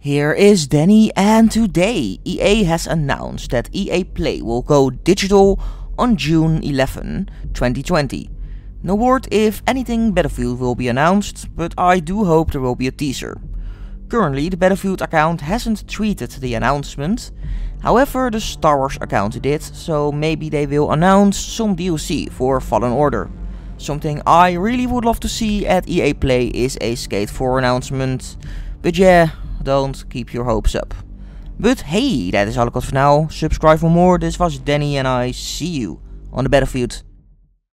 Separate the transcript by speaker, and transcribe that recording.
Speaker 1: Here is Danny, and today EA has announced that EA Play will go digital on June 11, 2020. No word if anything Battlefield will be announced, but I do hope there will be a teaser. Currently the Battlefield account hasn't tweeted the announcement, however the Star Wars account did, so maybe they will announce some DLC for Fallen Order. Something I really would love to see at EA Play is a Skate 4 announcement, but yeah, don't keep your hopes up. But hey, dat is al ik had voor now. Subscribe for more. This was Danny and I see you on the battlefield.